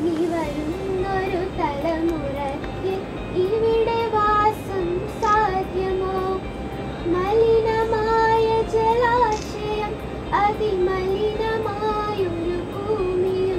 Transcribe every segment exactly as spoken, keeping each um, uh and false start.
ഇനി വരുന്നൊരു തലമുറയ്ക്ക് ഇവിടെ വാസം സാധ്യമോ? മലിനമായ ജലാശയം, അതിമലിനമായൊരു ഭൂമിയും.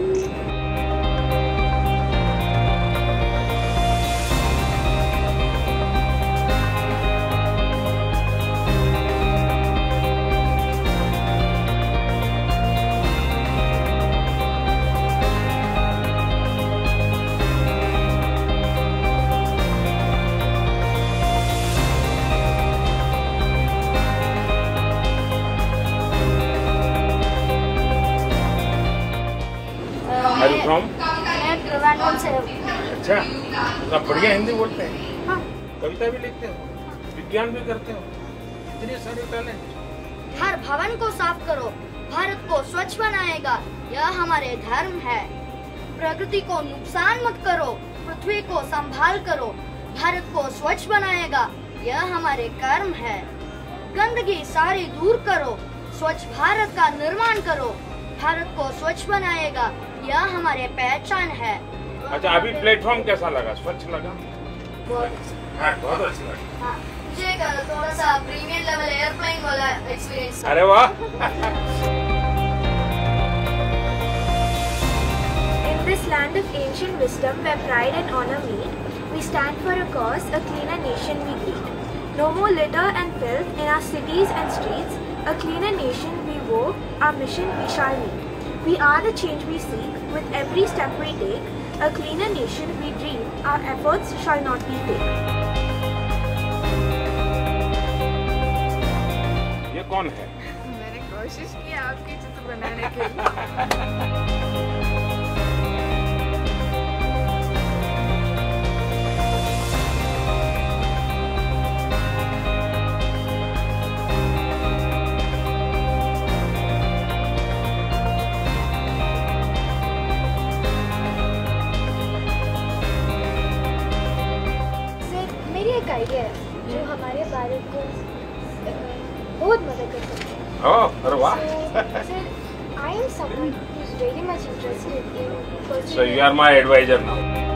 From? मैं ट्रिवेंड्रम से हूँ। अच्छा, आप बढ़िया हिंदी बोलते हैं। हाँ। कविता भी लिखते हो, विज्ञान भी करते हो, इतने सारे टैलेंट। हर भवन को साफ करो, भारत को स्वच्छ बनाएगा, यह हमारे धर्म है। प्रकृति को नुकसान मत करो, पृथ्वी को संभाल करो, भारत को स्वच्छ बनाएगा, यह हमारे कर्म है। गंदगी सारी दूर करो, स्वच्छ भारत का निर्माण करो, भारत को स्वच्छ बनाएगा, यह हमारे पहचान है। अच्छा, अभी प्लेटफॉर्म कैसा लगा? स्वच्छ लगा? बहुत अच्छा। हाँ, बहुत अच्छा लगा। हाँ, मुझे कल थोड़ा सा प्रीमियम लेवल एयरप्लेन वाला एक्सपीरियंस। अरे वाह! In this land of ancient wisdom where pride and honor meet, we stand for a cause, a cleaner nation we greet. No more litter and filth in our cities and streets, a cleaner nation we vow, our mission we shall meet. We are the change we seek, with every step we take, a cleaner nation we dream, our efforts shall not be fake. ये कौन है? मैंने कोशिश की आपके चित्र बनाने के लिए। एक आइडिया है जो हमारे भारत को बहुत मदद कर सकता है। ओह, अरे वाह! So, sir, I am someone who is very much interested in pursuing. So you are my advisor now.